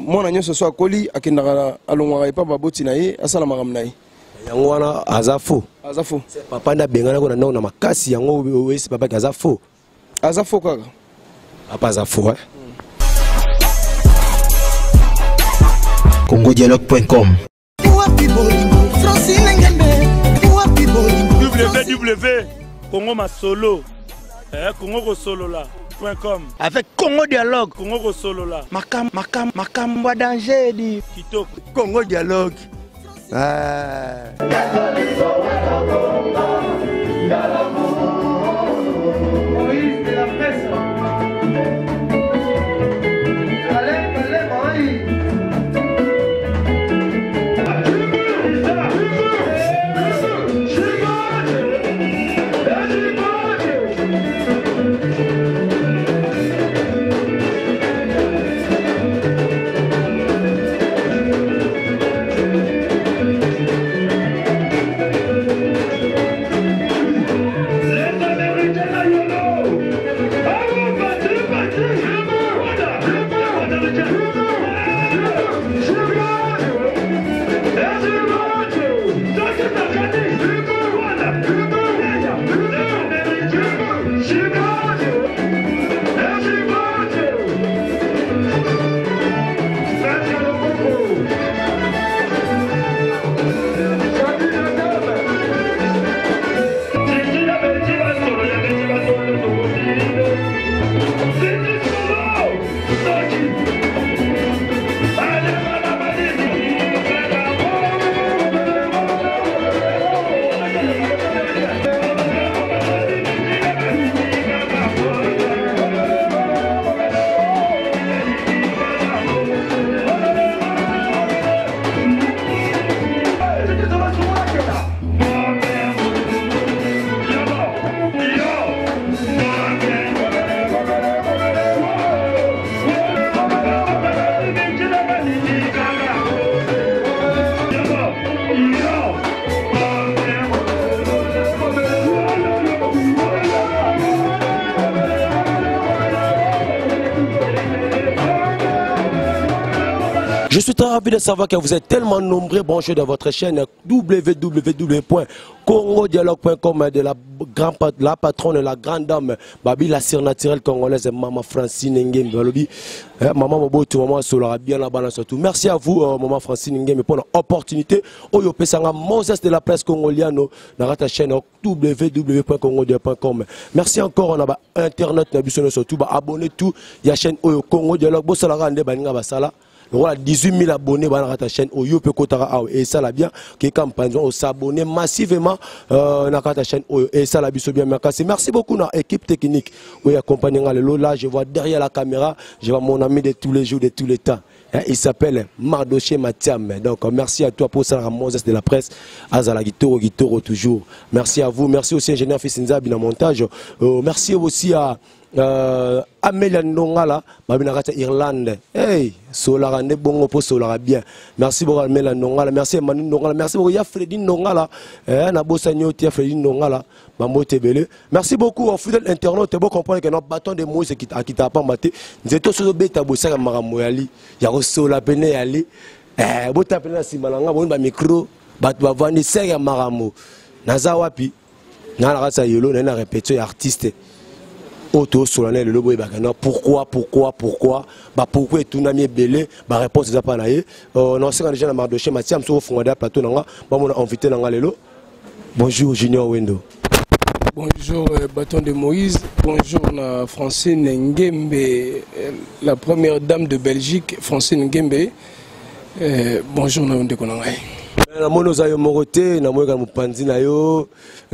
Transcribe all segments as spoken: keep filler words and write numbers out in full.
mwana nyonso so akoli akendaka alongwaka epa baboti na ye asala makambo na ye yango wana aza faux aza faux papa nda bengana ko na ndako na makasi yango oyesi papa ki aza faux aza faux kaka papa aza faux hein congo dialogue point com www Congo Masolo eh Congo ko solo là point com avec Congo Dialogue Congo ko solo là makam makam makam wa danger di kitoko Congo Dialogue ah Je suis très ravi de savoir que vous êtes tellement nombreux branchés dans votre chaîne w w w point congo dialogue point com de la, grand, la patronne, la grande dame, Babi, la sœur naturelle congolaise, Maman Francine Nguembe. Maman Mobotu, Maman Solara, bien là-bas surtout. Merci à vous, euh, Maman Francine Nguembe, pour l'opportunité. Oyo Pesanga, Moses de la presse congolienne, dans votre chaîne w w w point congo dialogue point com. Merci encore, on a internet, on a surtout, abonnez tout, il y a chaîne Oyo Congo Dialogue, Bossalara, Baninga Basala. Voilà, dix-huit mille abonnés dans la chaîne Oyo Pekotara et ça l'a bien qui campagne on s'abonner massivement euh, dans la chaîne Oyo et ça l'a bien merci merci beaucoup à l'équipe technique qui accompagne le là je vois derrière la caméra je vois mon ami de tous les jours de tous les temps il s'appelle Mardoché Mathiam donc merci à toi pour ça Moses de la presse Azala Guitoro Guitoro toujours merci à vous merci aussi ingénieur Fissinza bien montage euh, merci aussi à Euh, Amélia Nongala, Babinakata Irlande. Hey, Solara ne bongo po Solara bien. Merci beaucoup Amélia Nongala, merci Manu Nongala, merci beaucoup ya Freddy Nongala. Eh, na bosanyo tia Freddy Nongala, Mambo Tebele. Merci beaucoup aux fidèles internautes, tu peux comprendre que notre bâton de Moïse qui t'a qui t'a pas maté. Nous étions sur le bêta bossa maramoyali. Ya Sola Bene yali. Eh, bota pena si malanga bon ba micro, bat ba vandi serre maramo. Naza wapi? Na la rasa yolo na répéter artiste. Auto solennel le lobo bakana pourquoi pourquoi pourquoi bah pourquoi tout n'a mis belé bah réponse des pas naé on sait déjà na Mardoché Mathiam sur fondé plateau nanga ba mon invité nanga lelo bonjour Junior Wendo bonjour euh, bâton de Moïse bonjour na Francine Nguembe euh, la première dame de Belgique Francine Nguembe euh, bonjour na ndeko nanga na mono za yo moroté na moyo ka mupanzi na yo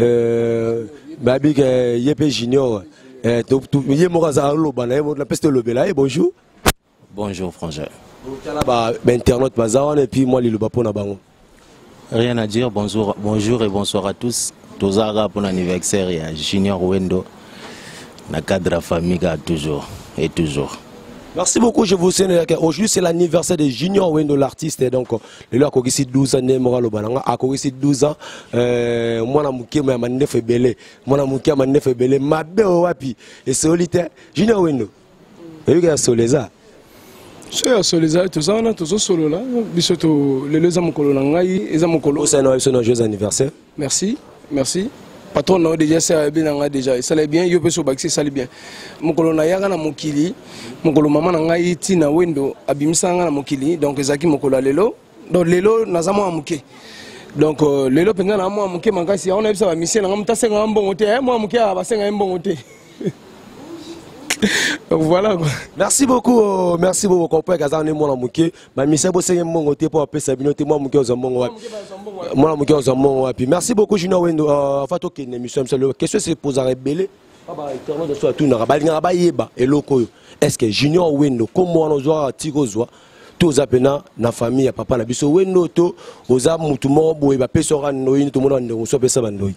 euh babi ke yepe Junior Eh, bonjour. Bonjour, frangin. Et puis moi, rien à dire, bonjour, bonjour et bonsoir à tous. Tozara pour l'anniversaire, Junior Wendo, na cadre famille toujours et toujours. Merci beaucoup, je vous salue. Aujourd'hui, c'est l'anniversaire de Junior Wendo, l'artiste. Donc, le a ici douze ans, Moral Bananga, a ici douze ans. Moi, je suis un peu fait belé. Moi, je suis un peu fait belé. Ma belle wapi. Et solitaire. Junior Wendo. Et vous avez solé ça. soya soleza toza wana tozo solola biso to lelo eza mokolo na ngai eza mokolo osana biso na joyeux anniversaire. Merci, merci. Patron na déjà ça bien nga déjà ça bien yo peso bakisi ça bien. Mokolo na yaka na mokili, mokolo mama na ngai ti na wendo abimisa nga na mokili donc ezaki mokolo lelo. Donc lelo nazamo amuke. Donc lelo penza na mo amuke makasi on a bisa ba mission na mta senga mbongo te eh mo amuke ba senga mbongo te. Voilà quoi. Merci beaucoup, euh, merci beaucoup. Compère Kazan et moi la mouké. Ma mission c'est un bon côté pour appeler Sabino et moi mouké aux ambons. Moi la mouké aux ambons. Puis merci beaucoup Junior Wendo. Euh, fait ok une émission c'est le question c'est pour arrêter. Ah bah éternel de soit tout na ba na ba yeba et loko. Est-ce que Junior Wendo comme moi on doit tiko zoa tous apena na famille ya papa na biso Wendo to oza mutu mo boye ba pesora noyi tout monde ndo so pesa bandoyi.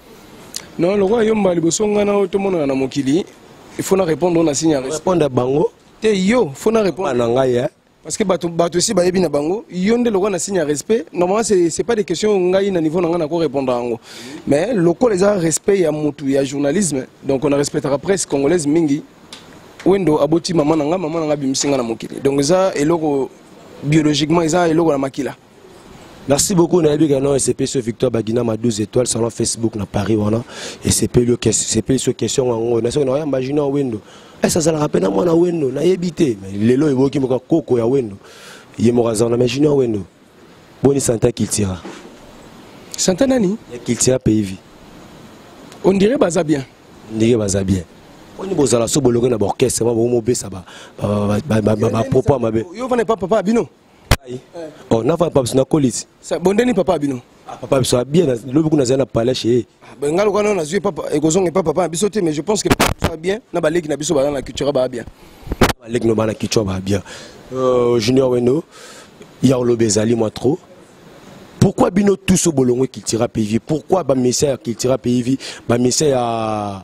Non le roi yomba liboso ngana to mona na mokili. Il faut répondre on a signé à répondre à bango. Te yo, faut répondre. Parce que bato bato aussi ba yebi na bango, yo nde lokwa na signe à respect. Normalement c'est c'est pas des questions ngai na niveau na ngana ko répondre ango. Mais loko les a respect ya mutu ya journalisme. Donc on respectera presse congolaise mingi. Wendo aboti maman na nga maman na nga bimisinga na mokili. Donc ça eloko biologiquement ça eloko na makila. Merci beaucoup Naïbi Gano et C P sur Victor Bagina ma douze étoiles sur Facebook na Paris wana et C P le C P sur question en na so na imaginer Wendo. Eh ça ça la rappelle moi na Wendo na yebité mais lelo eboki mo koko ya Wendo. Yemoka za na imaginer Wendo. Boni Santa qu'il tira. Santa nani? Qu'il tira pays vie. On dirait baza bien. On dirait baza bien. On y bozala so bologo na orchestre ba mo be ça ba ba ba ba propos mabe. Yo vane pas papa bino. Oh, n'a pas na colite. Ça bondeni papa bino. Ah papa biso bien le beaucoup na zana parler chez. Ben ngalo kana na zui papa e kozong e papa biso te mais je pense que ça bien na ba leki na biso ba na culture ba bien. Ba leki no ba na culture ba bien. Euh Junior Wendo, ya olobezali moi trop. Pourquoi bino tout ce bolongo qui tira P V? Pourquoi ba message qui tira P V? Ba message ya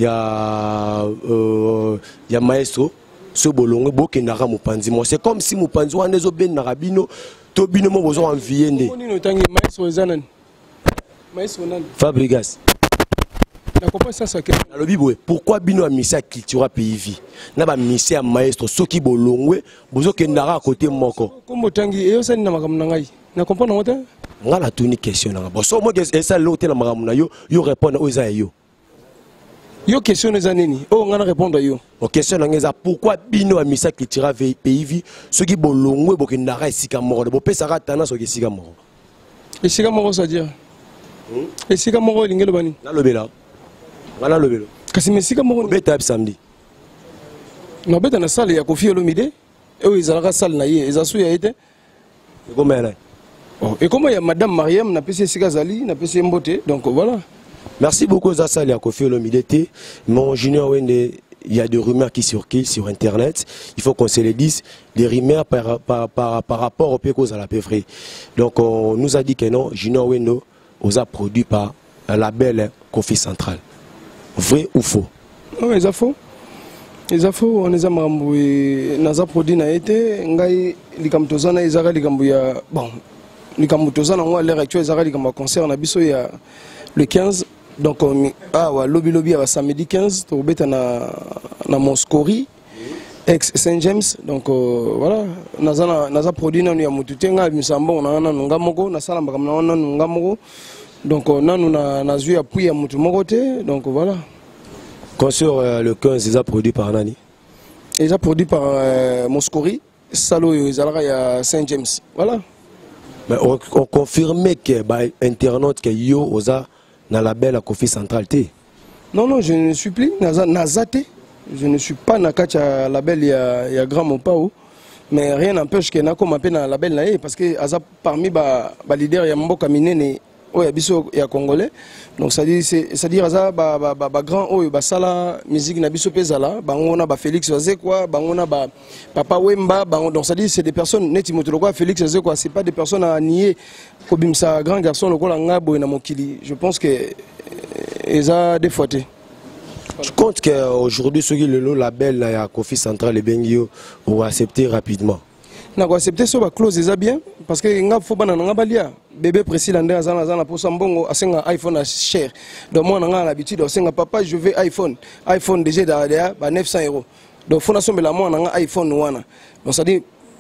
ya euh ya maestro ce bolongo boke nara mopanzi moi c'est comme si mopanzi wana zo ben narabino to bino mo bozo envier ndé oni tangi maestro zanan maestro nan Fabrigas na comprend ça ça que na lobi boye pourquoi bino a misa culture P V na ba misa maestro soki bolongwe bozo ke nara côté moko comme tangi e osani na makam na ngai na comprend na mota ngala tuni question na bo so mo ke esa lote na makam na yo yo répondre o za yo. Yo question les années oh on va répondre yo. O question ngeza pourquoi bino amisa qui tira P V ce qui bolongwe boke ndara esika moko bo pesa ka tana so ke esika moko. Esika moko ça dire. Esika moko lingelo bani. Na lobela. Ngala lobelo. Kasi mesika moko beta samedi. No beta na salle ya Kofi Olomide. E o izalaka salle na ye ezasu ya ete. Comment elle? Oh et comment il y a madame Mariam na pesi esika zali na pesi mbote donc voilà. Merci beaucoup Zassali à Kofi Olomide. Mon Junior Wende, il y a des rumeurs qui circulent sur internet. Il faut qu'on se les dise. Des rumeurs par, par, par, par rapport au Pécos à la Péfré. Donc on nous a dit que non, Junior Wendo nous a produit par un label Kofi Central. Vrai ou faux? Non, ils ont faux. Ils ont faux. On les a maramboué. Nous a produit na été. Ngai likamtozana izara likambuya. Bon, likamtozana on à l'heure actuelle izara likambuya concert na biso ya le quinze. Donc, ah ouais, lobby lobby à samedi quinze, tu es na na Moscori, ex Saint James. Donc euh, voilà, nazana naza produit na ya mututenga misambo na na ngamoko na sala mbaka na na ngamoko. Donc na na na zui appui ya mutu mokote. Donc voilà. Concert euh, le quinze, ils ont produit par nani? Ils ont produit par euh, Moscori, Salo Izalaka ya Saint James. Voilà. Mais on, on confirmait que bah internaute que yo oza na label à Kofi Central T. Non, non, je ne suis plus Nazate. Je ne suis pas Nakacha label, il y a, il y a grand Mopao. Mais rien n'empêche que Nako m'appelle dans la label parce que Aza parmi les leaders, il y a Mboka Minene, il y a Congolais. Donc ça dit, c'est-à-dire Aza, grand, oh, Sala, musique Nabiso Pezala, Bangona, Félix Azekwa, Bangona, Papa Wemba, donc ça dit, c'est des personnes, Netimotoloka, Félix Azekwa, c'est pas des personnes à nier. Comme ça, grand garçon, le Kola Ngabo et Namokili. Je pense que ils ont défauté. Je compte qu'aujourd'hui, ceux qui le label à Kofi Central et Bengio vont accepter rapidement. Non, accepter ça, la clause est bien parce que il faut pas n'engabalia. Bébé précis l'année azana azana pour sambongo asenga iPhone à cher. Donc moi on a l'habitude asenga papa je veux iPhone. iPhone déjà derrière bah neuf cents euros. Donc fondation de la moi on a iPhone wana. Donc ça dit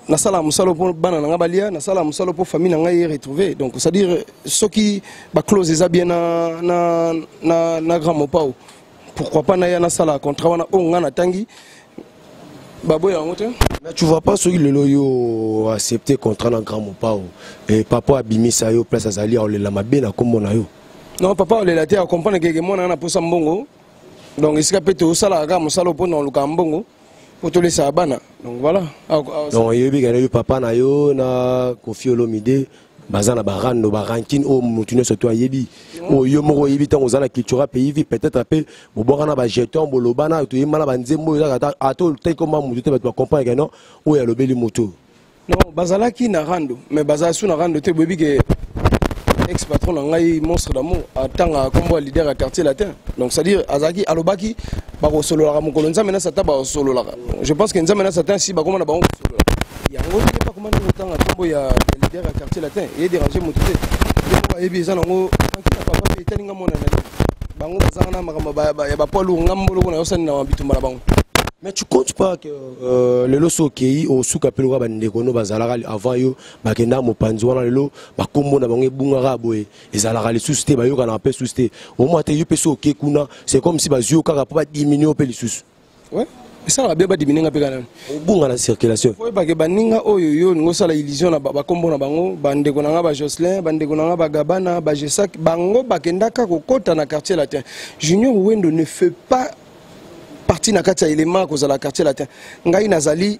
nasala musalo pour bana nanga balia nasala musalo pour famille nanga y retrouver donc c'est à dire ceux qui ba close eza bien na na na, na grand mopao pourquoi pas na ya nasala contrat wana o ngana tangi babo ya ngote. Mais tu vois pas ceux qui le loyo accepter contrat na grand mopao et papa abimisa yo place azali on le la mabe na kombo na yo. Non papa on le laté à comprendre que moi na posa mbongo donc ici kapete o sala ga musalo pour na luka mbongo pour te laisser à bana donc voilà. Donc yebi kana yo papa na yo na Koffi Olomide bazana barano barankin o mutune surtout yebi o yo moko yebi tant ozana culture pays vi peut-être après bobora na ba jeton bolobana to yimala banzembo ata ato te comme mutu te ba comprendre que non o ya lobeli moto non bazala ki na rando mais bazala su na rando te bobi que ex patron ngai monstre d'amour atanga comme leader à quartier latin donc c'est à dire azaki alobaki ba ko solo la mokolo nzambe na sata ba solo la je pense que nzambe na sata si ba comme na ba solo ya ngoli pas comment otanga kombo ya leader à quartier latin et déranger moto te ko yebi za nango tranquille papa pe talinga mona na bango bazana na makamba ba ya ba polo ngambolo ko na yosani na bitumba bango. Mais tu comptes pas que euh, le loso qui au sous capel wa bande kono bazalaka avant yo bakenda mopanzi wana lelo bakombo na bango bungara boye ezalaka les susté ba yo kana pe susté au moins te yo pe so kuna c'est comme si bazio kaka pas diminuer pe les sus. Ouais et ça va bien ba diminuer ngape kana bunga na circulation foi ba ke baninga oyo yo ngo sala illusion na bakombo na bango bande ko na ba Jocelyn bande ko na ba Gabana ba Jesak bango bakenda ka kokota na quartier latin Junior Wendo ne fait pas parti na kati ya élément cause la quartier latin ngai nazali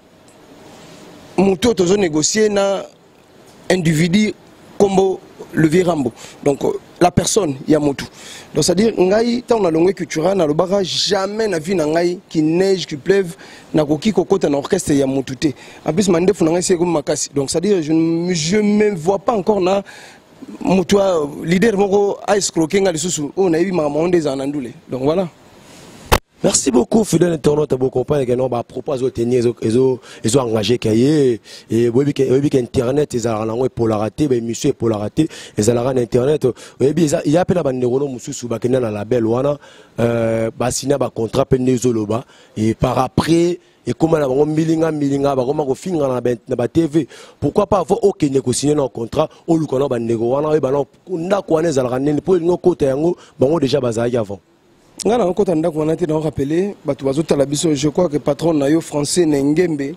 muto tozo négocier na individu combo le Virambo donc la personne ya mutu donc c'est à dire ngai tant na longue culture na lobaka jamais na vie na ngai qui neige qui pleuve na koki kokota na orchestre ya mutu te en plus mandefu na ngai c'est comme makasi donc c'est à dire je ne je me vois pas encore na mutu leader moko a escroquer ngali susu on a eu ma monde za nandule donc voilà. Merci beaucoup, fidèle internaute, à vos compagnons qui ont proposé de tenir, ils ont engagé Kaye, et oui, Internet, ils ont engagé pour la rater, mais monsieur pour la rater, ils ont engagé Internet, il y a plein de neurones, monsieur Soubakena, la label, wana, bah, signé un contrat, Penezoloba, et par après, et comment on a milinga milinga ba comment on finit na ba T V pourquoi pas avoir aucun négocier un contrat au lukona ba nego wana ba na na ko na zalaka nene pour ngo côté yango bango déjà bazali avant. Nga na kota ndako wana te na rappeler batu bazotala biso je crois que patron na yo français Nengembe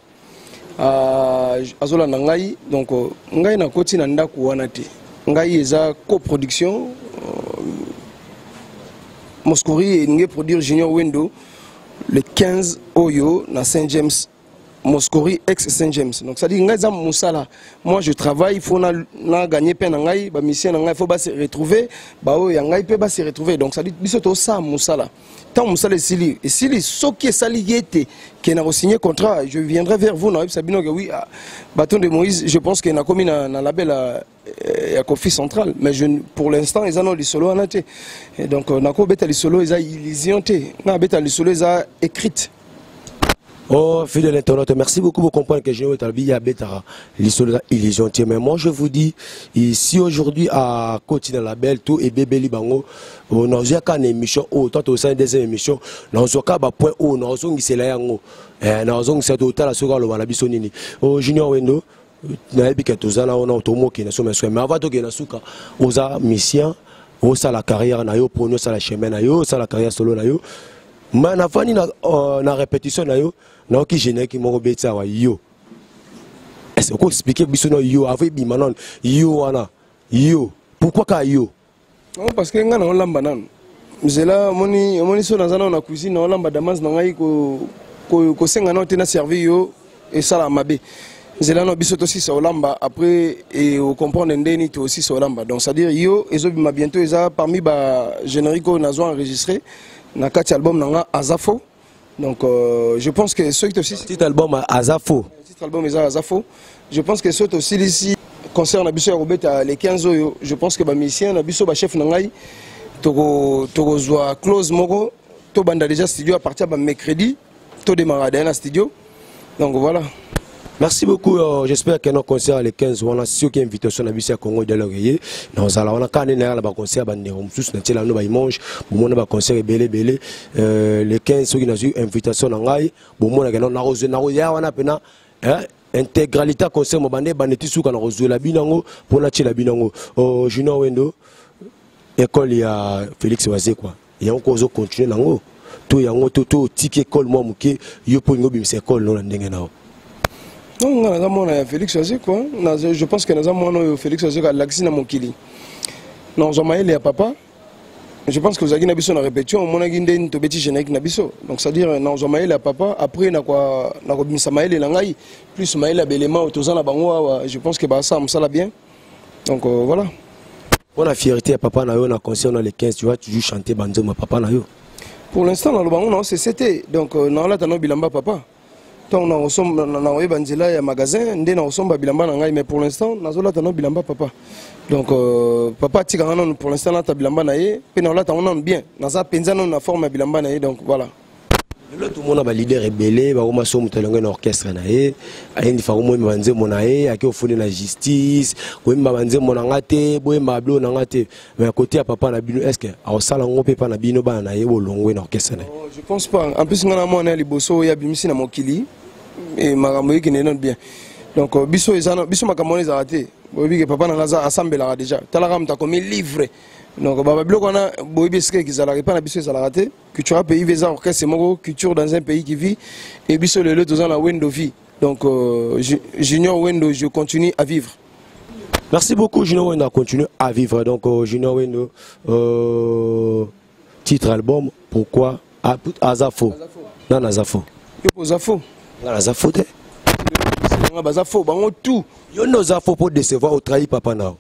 euh azola na ngai donc ngai na koti na ndako wana te ngai eza coproduction Moscori et ngai produire Junior Wendo le quinze Oyo na Saint James Moscori ex Saint James donc ça dit ngai za musala moi je travaille il faut na, na gagner peine ngai ba mission ngai il faut ba se retrouver ba o ya ngai pe ba se retrouver donc ça dit biso to sa musala tant musala sili et sili soki sali yete qui na signé contrat je viendrai vers vous na sabino que oui bâton de Moïse je pense que na commis na, na label ya Koffi Central mais je pour l'instant ils en ont les solo en été et donc na ko beta les solo ils a illusion té na beta les solo ils a écrite. Oh, fidèle internaute, merci beaucoup pour comprendre que Junior Wendo y a bêta l'histoire illusion. Mais moi je vous dis, ici aujourd'hui à Côte la Belle, tout et bébé Libango, on a eu une émission, autant au sein des émissions, on a eu un point haut, on a eu un c'est yango, on a eu un c'est total à ce qu'on a bisonini. Oh, Junior Wendo, na ebi que tous ana on a automo qui ne sont mais mais avant to que na suka, oza mission, oza la carrière na yo, pour nous ça la chemin na yo, ça la carrière solo na yo. Mais na fani na na répétition na yo na ki générique mo betsa wa yo est-ce qu'on expliquer biso no yo avec bi manon yo wana yo pourquoi ka yo non parce que ngana on lamba nan mzela moni moni so na zana na cuisine on lamba damas na ngai ko ko ko senga na tena servi yo et ça la mabe mzela no biso to si so lamba après et au comprendre ndeni to aussi so lamba donc c'est à dire yo ezo bima bientôt eza parmi ba générique na zo enregistré na quatre album nanga Azafo donc euh, je pense que ceux qui aussi titre album Azafo titre album est Azafo je pense que ceux aussi ici concerne biso Robert les quinze oyo je pense que ba musicien na biso ba chef nangai toko toko zwa close moko to banda déjà studio à partir de mercredi to démarrer dans studio donc voilà. Merci beaucoup. Euh, J'espère que nos concerts les quinze, on a sûr qu'il y a une invitation à Bissia Congo de l'Oreiller. Nous allons on a quand même un concert à Néomsus, nous avons un dimanche, nous avons un concert belé belé. Les quinze, ceux qui ont eu une invitation à Ngai, nous avons un arrosé, nous avons un intégralité concert mobande baneti suka na kozwela binango pona tshela binango oh Junior Wendo école ya Félix Wazé quoi yango kozo continuer nango to yango to to tiki école moi muke yo po ngo bimisa école non ndenge nao non nga na mona Félix Wazé quoi je pense que na mona Félix Wazé ka laxi na mokili non zo maele ya papa. Je pense que vous avez une répétition, mon aginde est un petit générique nabiso. Donc c'est-à-dire non Maël à papa après na quoi na ko bimisa Maël langai plus Maël abelema otozana bango je pense que bah ça me ça bien. Donc euh, voilà. On a fierté à papa na yo na concert dans les quinze tu vois toujours chanter banzo ma papa na yo. Pour l'instant dans le bango non c'est c'était donc non là tano bilamba papa. Donc on a ensemble na oye banzela ya magasin ndé na ensemble bilamba na ngai mais pour l'instant nazola tano bilamba papa. Donc euh, papa tika non pour l'instant là ta bilamba na ye pe na là ta on bien na za penza non na forme bilamba na ye donc voilà. Le tout monde a leader rebelle ba ko so mutalonga na orchestre na ye ayendi fa ko mo banze mona ye aki ofune la justice ko mba banze mona ngate boye mablo na ngate mais côté à papa na bino est-ce que a sala ngo pe pa na bino ba na ye bolongwe na orchestre na oh, je pense pas en plus ngana mona liboso ya bimisi na mokili et makambo qui n'est bien donc euh, biso ezana biso makambo les arrêté bobi que papa na ngaza assemblera déjà talaka mta comme livre donc baba biloko na bobi ce qui zala pas na biso ezala raté culture pays visa orchestre moko culture dans un pays qui vit et biso le le tozana Wendo vie donc euh, Junior Wendo je continue à vivre. Merci beaucoup Junior Wendo a continué à vivre donc euh, Junior Wendo euh, titre album pourquoi Azafo non Azafo yo Azafo Azafo te Azafo bango tout yo nos afo pour décevoir au trahi papa na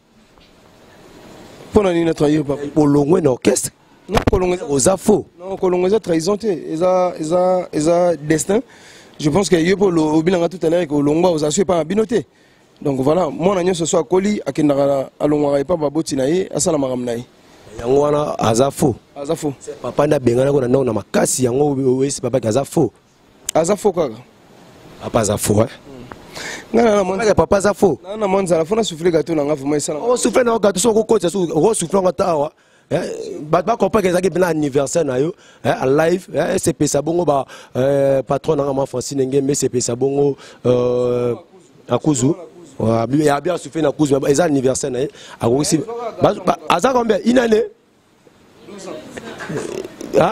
pour na ni trahir papa pour longwe na orchestre non kolongo aux afo non kolongo za trahison te eza eza eza destin je pense que yo pour le obilanga tout à l'heure que longwa aux assué pas binoté donc voilà mon agnon ce soir koli akendaka alongwa pas baboti na ye asala makam na ye yango wana azafo azafo papa na bengana ko na na makasi yango wesi papa azafo azafo kaka papa azafo hein ngana na monza papa azafo na monza la fona souffler gâteau na ngafu moi sala on souffler na gâteau so ko ko so ko souffler ngata awa ba ba comprendre que ça que anniversaire na yo en live c'est pesa bongo ba patron na ma Francine Ngembe c'est pesa bongo euh akuzu il y a bien souffler na kuzu mais anniversaire na a aussi aza combien une année hein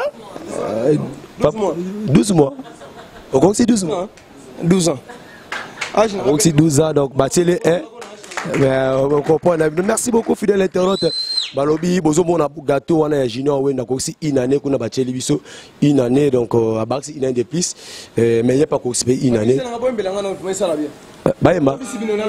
douze mois au gros c'est douze mois douze ans donc c'est douze ans donc Batsele est on comprend. Merci beaucoup fidèle internaute balobi bozo mona gâteau wana ya Junior Wendo ko aussi une année kuna Batsele biso une année donc à Baxi une année de plus mais il y a pas ko une année baema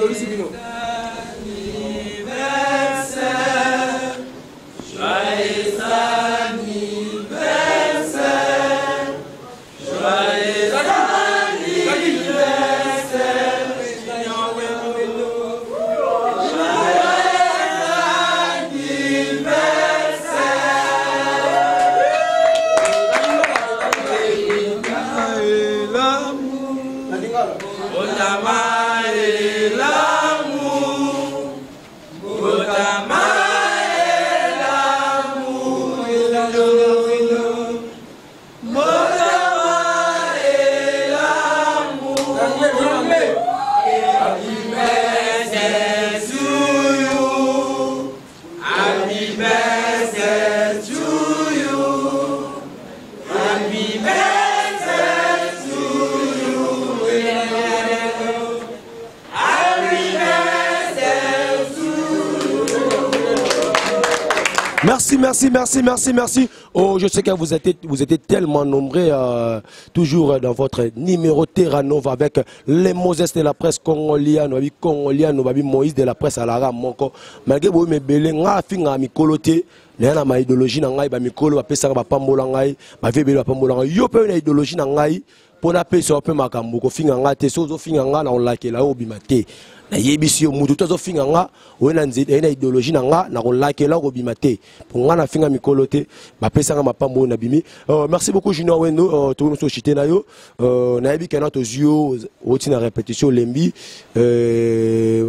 Merci, merci, merci, merci, merci. Oh, je sais que vous êtes, vous êtes tellement nombreux, euh, toujours dans votre numéro Terra Nova avec les Moses de la presse congolienne, congolienne, Moïse de la presse à la rame. Malgré vous, mes belés, nga finga mi kolote, n'a ma idéologie n'angai, ba mi kolo, ba pesa ba pambola ngai, ba vebe ba pambola ngai. Yo pe une idéologie n'angai, pour la paix sur peu makambo, ko finga nga te, sozo finga nga na on lake la obimate. Na yebisi yo mutu tozo finga nga wena nzete na idéologie na nga na kolakela ko bimate pour nga na finga mikolo te ba pesa nga mapambo na bimi. Merci beaucoup Junior Wendo to so chité na yo na yebi kana to zio oti na répétition lembi euh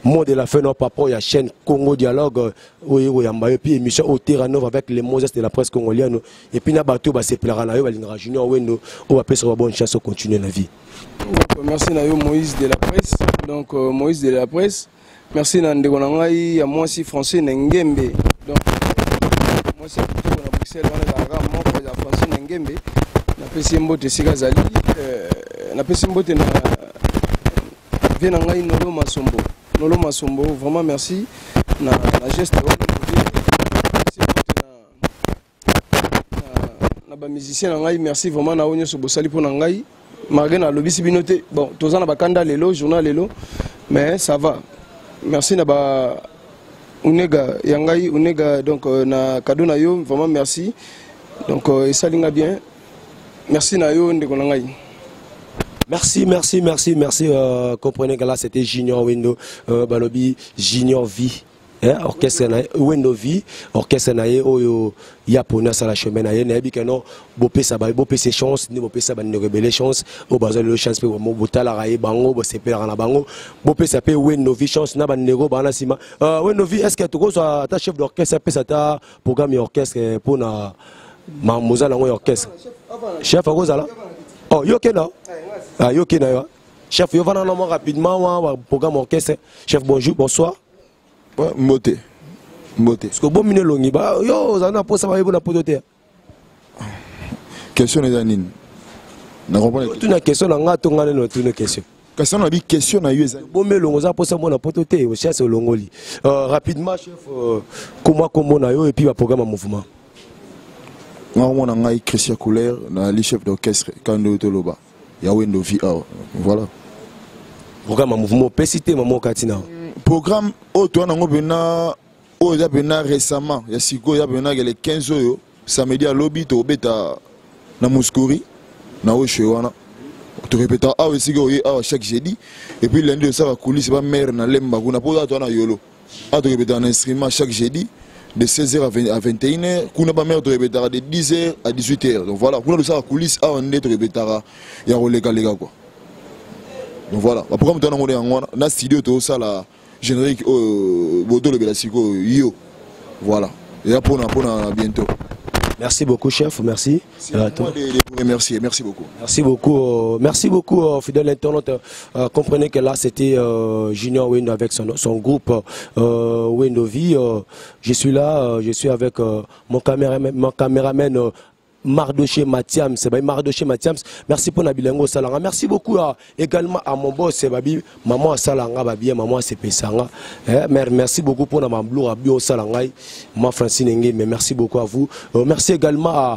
mot de la fin, non, papa, il y a chaîne Congo Dialogue, oui, oui, et puis émission au Terranov avec les Moses de la presse congolienne. Et puis, na bateau, bah, c'est Plarana, Valingra Junior, Wendo, on va passer une bonne chance pour continuer la vie. Merci Nayo Moïse de la presse. Donc, euh, Moïse de la presse. Merci Nandegonangai, à moi aussi français Nengembe. Donc, moi c'est plutôt à Bruxelles, on est là, moi c'est français Nengembe. Na pesi mbote sika zali, na pesi mbote na vient ngai Nolo Masombo. Nolo Masombo, vraiment merci. Na na geste na ba musicien ngai, merci vraiment na onyo so bosali pour ngai. Malgré na lobby sibinoté. Bon, tous en a bakanda lelo, journal lelo, mais ça va. Merci Naba Unega Yangai Unega donc euh, na cadeau na yo vraiment merci donc euh, et ça linga bien merci na yo ndeko na ngai. Merci, merci, merci, merci. Euh, comprenez que là c'était Junior Wendo, euh, Balobi Junior V. Hein, orchestre na Wendo V, orchestre na oyo Yaponais à la chemin na ye na bi non bopé ça ba bopé ses chances ni bopé ça ba ne rebelle chance au bazar le chance pour mo botala raye bango bo sepela na bango bopé ça pe Wendo V chance na ba nego ba na sima euh Wendo V est-ce que tu as ta chef d'orchestre pe ça ta programme orchestre pour na ma moza na orchestre chef akozala oh yo kena ah yo kena yo chef yo va na nom rapidement wa programme orchestre chef bonjour bonsoir. Mbote. Mbote. Parce que bon mine longi ba yo za na posa ba yebo na potote. Question est nini? Na comprendre. Tu na question na nga to ngane no tu na question. Question na bi question na yo ezali. Bon melongo za posa mo na potote o cherche longoli. Euh rapidement chef comment comment na yo et puis ba programme en mouvement. Nga mona ngai Christian Couleur na li chef d'orchestre Kando Toloba. Ya Wendo V A. Voilà. Programme en mouvement pesité maman Katina. Programme auto na ngobena o ya bena récemment ya siko ya bena les quinze oyo samedi à lobby to beta na Mouskouri na Oshewana to répéter ah aussi go ah chaque jeudi et puis lundi ça va coulisses ba mère na lemba kuna po to na yolo ah to répéter un instrument chaque jeudi de seize heures à vingt et une heures kuna ba mère to répéter de dix heures à dix-huit heures donc voilà kuna ça va coulisses ah on est to répéter ya rolega lega quoi donc voilà le programme to na ngone ngwana na studio to ça la générique au Bodo le Belasico yo voilà et pour pour bientôt. Merci beaucoup chef, merci. C'est à toi de vous remercier, merci beaucoup. Merci beaucoup, euh, merci beaucoup euh, fidèle internaute. Euh, comprenez que là c'était euh, Junior Wendo avec son, son groupe euh, Wendo V. Euh, je suis là, euh, je suis avec euh, mon caméraman, mon caméraman euh, Mardoché Mathiams, c'est Mardoché Mathiams. Merci pour Nabilengo Salanga. Merci beaucoup à, également à mon boss, c'est Babi, maman Salanga, Babi, maman Sepesanga. Eh, merci beaucoup pour ma blou à Bio Salanga, ma Francine Nge, mais merci beaucoup à vous. Euh, merci également à,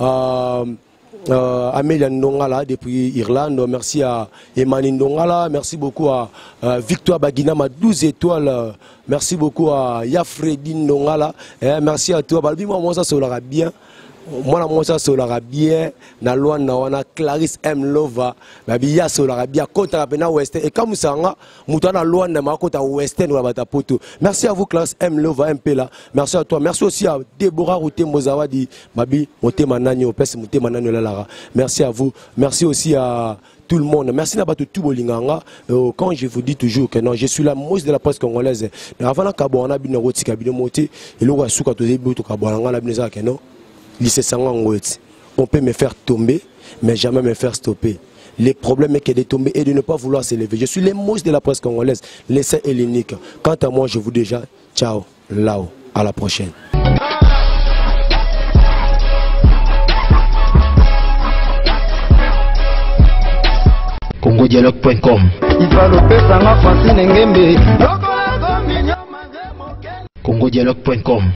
à euh, Amélia Ndongala depuis Irlande. Merci à Emmanuel Ndongala. Merci beaucoup à, à Victoire Baginama, douze étoiles. Merci beaucoup à Yafredi Ndongala. Eh, merci à toi, Babi, moi ça sera bien. Moi, moi, ça solara bien. Na loi na wana Clarisse M Lova. Babi ya solara bien. Kota la pena Western. Et comme ça, mouta na loi na ma kota Western ou la bata poto. Merci à vous Clarisse M Lova M P là. Merci à toi. Merci aussi à Deborah Routé Mozawadi. Babi mote manani au pes mote manani la lara. Merci à vous. Merci aussi à tout le monde. Merci à tout bolinganga. Quand je vous dis toujours que non, je suis la mousse de la presse congolaise. Avant la kabona bino roti kabino moté. Et le roi souka to debu to kabona la bineza que non. On peut me faire tomber, mais jamais me faire stopper. Le problème est que de tomber et de ne pas vouloir s'élever. Je suis les mouches de la presse congolaise, les saints et l'unique. Quant à moi, je vous dis déjà, ciao, là-haut, à la prochaine. congo dialogue point com congo dialogue point com